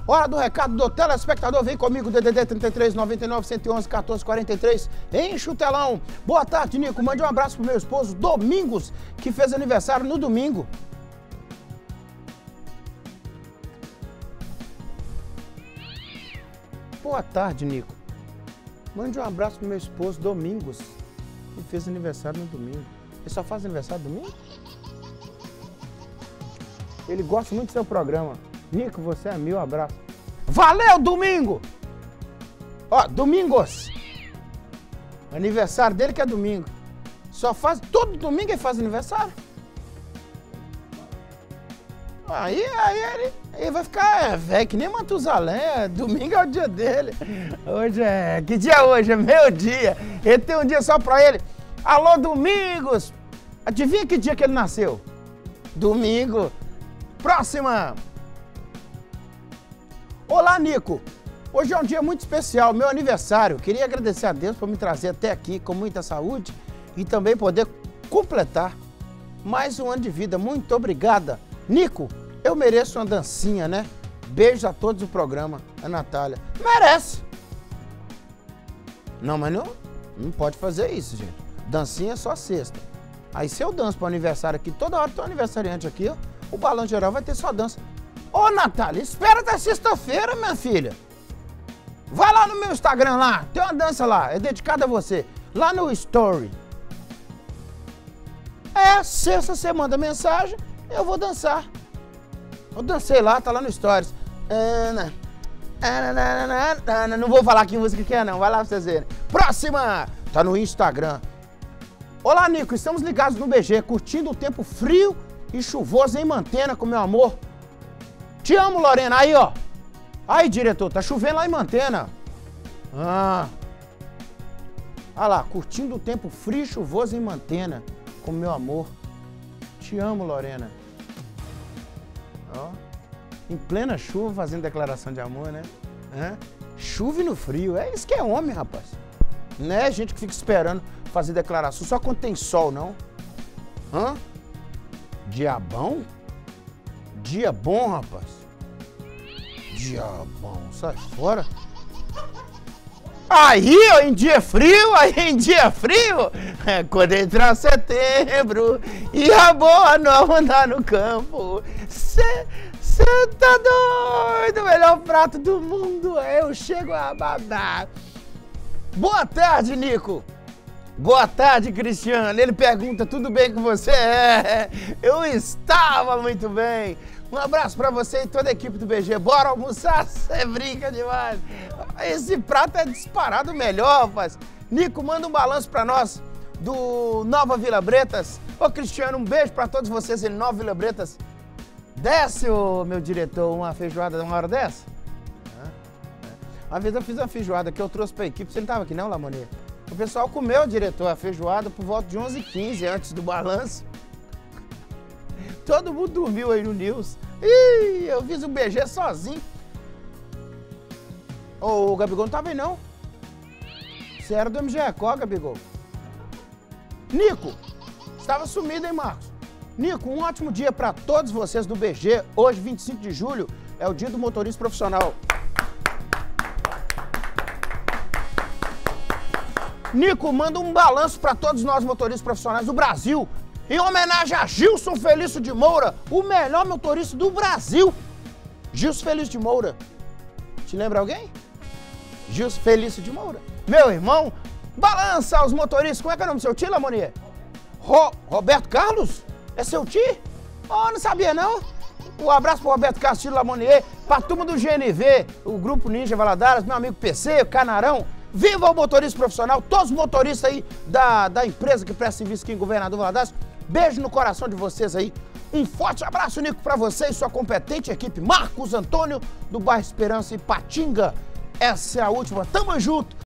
Hora do recado do telespectador. Vem comigo, DDD 33 99 111 14 43. Enche o telão. Boa tarde, Nico. Mande um abraço pro meu esposo, Domingos, que fez aniversário no domingo. Boa tarde, Nico. Mande um abraço pro meu esposo, Domingos, que fez aniversário no domingo. Ele só faz aniversário no domingo? Ele gosta muito do seu programa. Nico, você é meu, abraço. Valeu, Domingo! Ó, Domingos. Aniversário dele que é domingo. Só faz, todo domingo ele faz aniversário. Aí ele vai ficar velho que nem Matusalém. Domingo é o dia dele. Hoje é... Que dia é hoje? É meu dia. Ele tem um dia só pra ele. Alô, Domingos! Adivinha que dia que ele nasceu? Domingo. Próxima! Olá, Nico! Hoje é um dia muito especial, meu aniversário. Queria agradecer a Deus por me trazer até aqui com muita saúde e também poder completar mais um ano de vida. Muito obrigada. Nico, eu mereço uma dancinha, né? Beijos a todos do programa. A Natália. Merece! Não, mas não pode fazer isso, gente. Dancinha é só sexta. Aí se eu danço pro aniversário aqui, toda hora tem um aniversariante aqui, ó. O Balão Geral vai ter só dança. Ô, Natália, espera até sexta-feira, minha filha. Vai lá no meu Instagram lá, tem uma dança lá, é dedicada a você. Lá no Story. É, sexta você manda mensagem, eu vou dançar. Eu dancei lá, tá lá no Stories. Não vou falar que música que é não, vai lá pra vocês verem. Próxima! Tá no Instagram. Olá, Nico, estamos ligados no BG, curtindo o tempo frio e chuvoso em Mantena com meu amor. Te amo, Lorena. Aí, ó. Aí, diretor, tá chovendo lá em Mantena. Olha lá, curtindo o tempo frio e chuvoso em Mantena com meu amor. Te amo, Lorena. Ó. Em plena chuva fazendo declaração de amor, né? Chuva no frio. É isso que é homem, rapaz. Não é gente que fica esperando fazer declaração só quando tem sol, não. Diabão? Dia bom, rapaz. Dia bom, sai fora. Aí, ó, em dia frio, quando entrar setembro e a boa nova andar no campo, cê tá doido, o melhor prato do mundo, eu chego a babar. Boa tarde, Nico. Boa tarde, Cristiano. Ele pergunta, tudo bem com você? Eu estava muito bem. Um abraço pra você e toda a equipe do BG. Bora almoçar? Você brinca demais. Esse prato é disparado melhor, rapaz. Nico, manda um balanço pra nós do Nova Vila Bretas. Ô, Cristiano, um beijo pra todos vocês em Nova Vila Bretas. Desce, ô, meu diretor, uma feijoada uma hora dessa? Uma vez eu fiz uma feijoada que eu trouxe pra equipe. Você não tava aqui não, Lamonet? O pessoal comeu, diretor, a feijoada por volta de 11h15 antes do balanço. Todo mundo dormiu aí no News. Ih, eu fiz o BG sozinho. Ô, o Gabigol não tava aí, não. Você era do MG Record, Gabigol. Nico, estava sumido, hein, Marcos? Nico, um ótimo dia para todos vocês do BG. Hoje, 25 de julho, é o dia do motorista profissional. Nico, manda um balanço para todos nós motoristas profissionais do Brasil, em homenagem a Gilson Felício de Moura, o melhor motorista do Brasil. Gilson Felício de Moura. Te lembra alguém? Gilson Felício de Moura. Meu irmão, balança aos motoristas. Como é que é o nome do seu tio, Lamonier? Roberto Carlos? É seu tio? Oh, não sabia não. Um abraço pro Roberto Carlos, tio Lamonier, pra turma do GNV, o Grupo Ninja Valadares, meu amigo PC, o Canarão. Viva o motorista profissional, todos os motoristas aí da empresa que presta serviço aqui em Governador Valadares. Beijo no coração de vocês aí. Um forte abraço, Nico, pra você e sua competente equipe. Marcos Antônio, do bairro Esperança, Ipatinga. Essa é a última. Tamo junto.